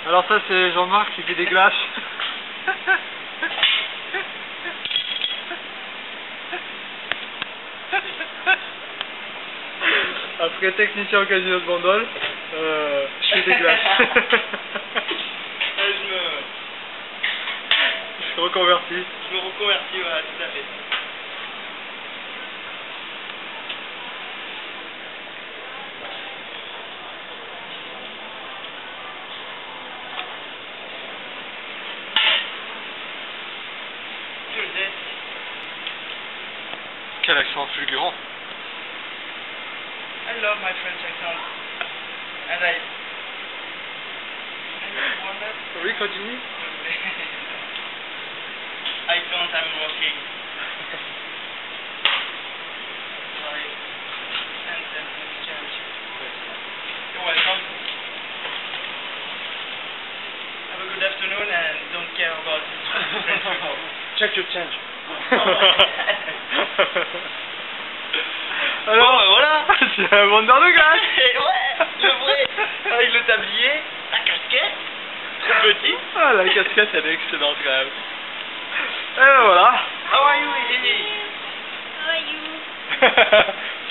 Alors ça c'est Jean-Marc qui fait des glaces. Après technicien au casino de Bandol, je fais des glaces. Je suis reconverti. Je me reconvertis, voilà, tout à fait. Quel accent fulgurant. I love my French accent. And I wonder. Oui, continue. I don't, I'm working. Sorry. And then exchange. You're welcome. Have a good afternoon and don't care about this French people. Check your change. Alors, bon, voilà. C'est un vendeur de glace. Ouais, le vrai. Avec le tablier, la casquette, trop petit. Ah, la casquette elle est excellente quand même. Et ben voilà. How are you, Eleni? How are you?